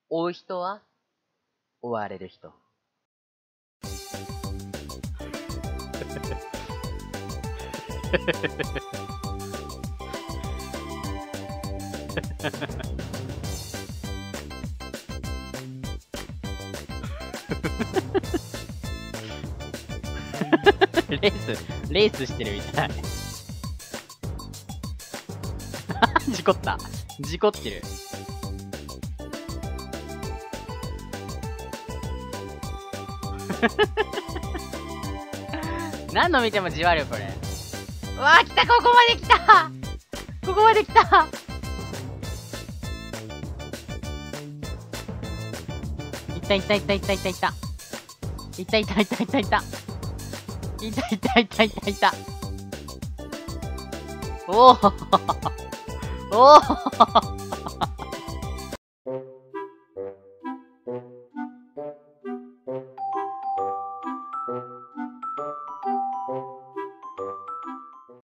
追う人は追われる人。レースしてるみたい。事故った。事故ってる。何度見てもじわるよ、これ。うわー、来た、ここまで来た、ここまで来た。いったいったいったいったいったいった。いったいったいったいったいった。いったいったいったいったいった。おおおお